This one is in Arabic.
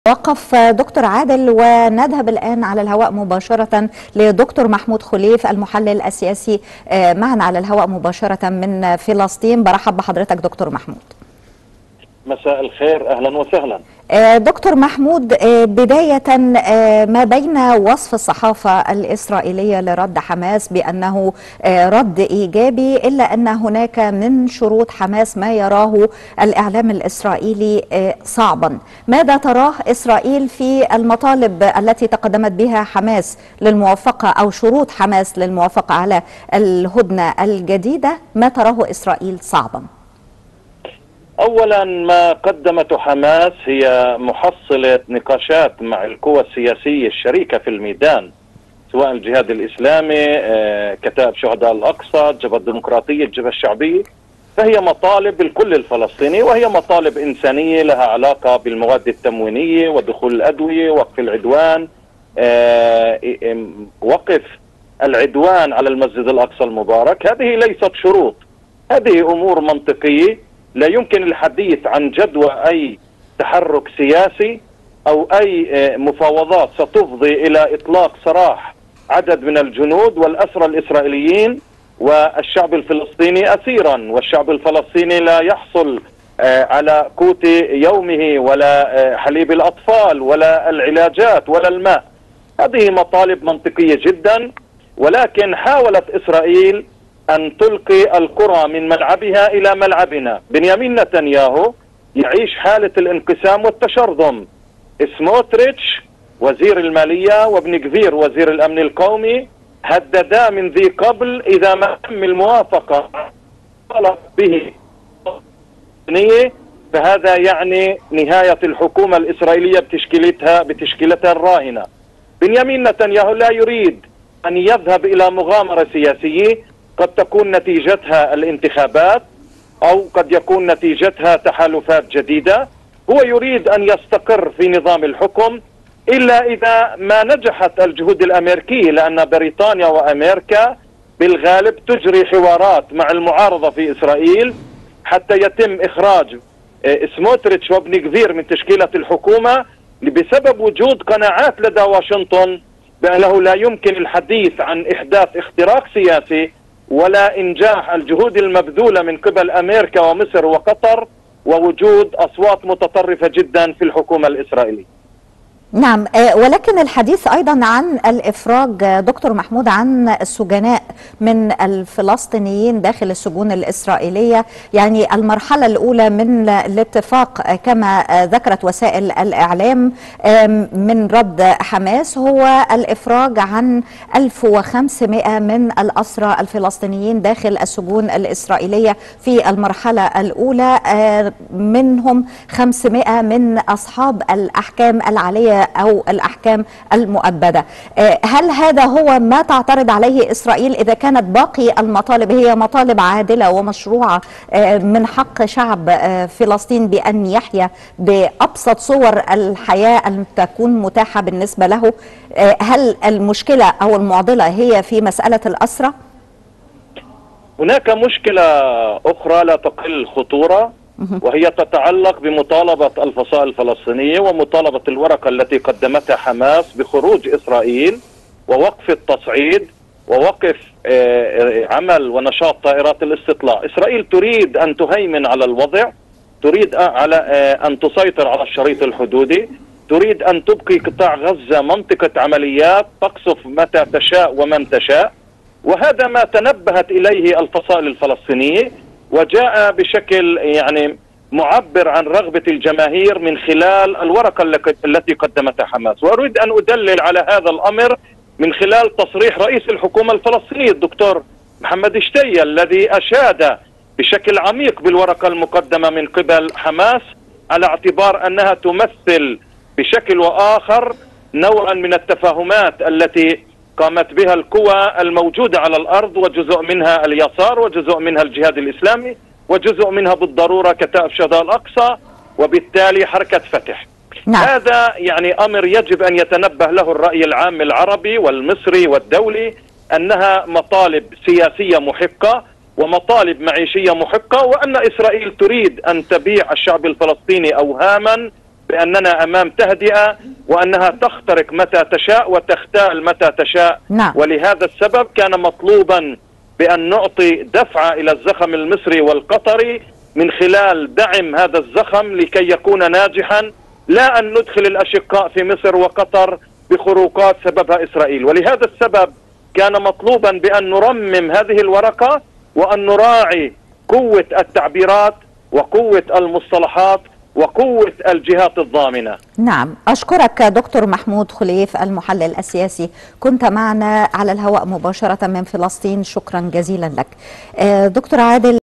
وقف دكتور عادل، ونذهب الآن على الهواء مباشرة لدكتور محمود خليف المحلل السياسي معنا على الهواء مباشرة من فلسطين. برحب بحضرتك دكتور محمود. مساء الخير، أهلا وسهلا. دكتور محمود، بداية ما بين وصف الصحافة الإسرائيلية لرد حماس بأنه رد إيجابي، إلا أن هناك من شروط حماس ما يراه الإعلام الإسرائيلي صعبا. ماذا تراه إسرائيل في المطالب التي تقدمت بها حماس للموافقة أو شروط حماس للموافقة على الهدنة الجديدة؟ ما تراه إسرائيل صعبا؟ أولا، ما قدمته حماس هي محصلة نقاشات مع القوى السياسية الشريكة في الميدان، سواء الجهاد الإسلامي، كتائب شهداء الأقصى، الجبهة الديمقراطية، الجبهة الشعبية. فهي مطالب الكل الفلسطيني، وهي مطالب إنسانية لها علاقة بالمواد التموينية ودخول الأدوية، وقف العدوان، وقف العدوان على المسجد الأقصى المبارك. هذه ليست شروط، هذه أمور منطقية. لا يمكن الحديث عن جدوى أي تحرك سياسي أو أي مفاوضات ستفضي إلى إطلاق سراح عدد من الجنود والأسرى الإسرائيليين والشعب الفلسطيني أسيرا، والشعب الفلسطيني لا يحصل على قوت يومه ولا حليب الأطفال ولا العلاجات ولا الماء. هذه مطالب منطقية جدا، ولكن حاولت إسرائيل أن تلقي القرى من ملعبها إلى ملعبنا. بنيامين نتنياهو يعيش حالة الانقسام والتشرذم. سموتريتش وزير المالية وابن جفير وزير الأمن القومي هددا من ذي قبل إذا ما تم الموافقة طلب به، فهذا يعني نهاية الحكومة الإسرائيلية بتشكيلتها الراهنة. بنيامين نتنياهو لا يريد أن يذهب إلى مغامرة سياسية قد تكون نتيجتها الانتخابات أو قد يكون نتيجتها تحالفات جديدة. هو يريد أن يستقر في نظام الحكم، إلا إذا ما نجحت الجهود الأمريكية، لأن بريطانيا وأمريكا بالغالب تجري حوارات مع المعارضة في إسرائيل حتى يتم إخراج سموتريتش وابن جفير من تشكيلة الحكومة، بسبب وجود قناعات لدى واشنطن بأنه لا يمكن الحديث عن إحداث اختراق سياسي ولا إنجاح الجهود المبذولة من قبل أمريكا ومصر وقطر، ووجود أصوات متطرفة جدا في الحكومة الإسرائيلية. نعم، ولكن الحديث أيضا عن الإفراج دكتور محمود عن السجناء من الفلسطينيين داخل السجون الإسرائيلية، يعني المرحلة الأولى من الاتفاق كما ذكرت وسائل الإعلام من رد حماس هو الإفراج عن 1500 من الأسرى الفلسطينيين داخل السجون الإسرائيلية في المرحلة الأولى، منهم 500 من أصحاب الأحكام العالية أو الأحكام المؤبدة. هل هذا هو ما تعترض عليه إسرائيل إذا كانت باقي المطالب هي مطالب عادلة ومشروعة من حق شعب فلسطين بأن يحيا بأبسط صور الحياة أن تكون متاحة بالنسبة له؟ هل المشكلة أو المعضلة هي في مسألة الأسرى؟ هناك مشكلة أخرى لا تقل خطورة، وهي تتعلق بمطالبة الفصائل الفلسطينية ومطالبة الورقة التي قدمتها حماس بخروج إسرائيل ووقف التصعيد ووقف عمل ونشاط طائرات الاستطلاع. إسرائيل تريد أن تهيمن على الوضع، تريد على أن تسيطر على الشريط الحدودي، تريد أن تبقي قطاع غزة منطقة عمليات تقصف متى تشاء ومن تشاء. وهذا ما تنبهت إليه الفصائل الفلسطينية، وجاء بشكل يعني معبر عن رغبة الجماهير من خلال الورقة التي قدمتها حماس. وأريد أن أدلل على هذا الأمر من خلال تصريح رئيس الحكومة الفلسطينية الدكتور محمد شتي، الذي أشاد بشكل عميق بالورقة المقدمة من قبل حماس، على اعتبار أنها تمثل بشكل وآخر نوعا من التفاهمات التي قامت بها القوى الموجودة على الأرض، وجزء منها اليسار وجزء منها الجهاد الإسلامي وجزء منها بالضرورة كتائب شهداء الأقصى وبالتالي حركة فتح. نعم. هذا يعني أمر يجب أن يتنبه له الرأي العام العربي والمصري والدولي، أنها مطالب سياسية محقة ومطالب معيشية محقة، وأن إسرائيل تريد أن تبيع الشعب الفلسطيني أوهاما بأننا أمام تهدئة وأنها تخترق متى تشاء وتختال متى تشاء. نعم. ولهذا السبب كان مطلوبا بأن نعطي دفعة إلى الزخم المصري والقطري من خلال دعم هذا الزخم لكي يكون ناجحا، لا أن ندخل الأشقاء في مصر وقطر بخروقات سببها إسرائيل. ولهذا السبب كان مطلوبا بأن نرمم هذه الورقة وأن نراعي قوة التعبيرات وقوة المصطلحات وقوة الجهات الضامنة. نعم، أشكرك دكتور محمود خليف المحلل السياسي، كنت معنا على الهواء مباشرة من فلسطين، شكرا جزيلا لك. دكتور عادل.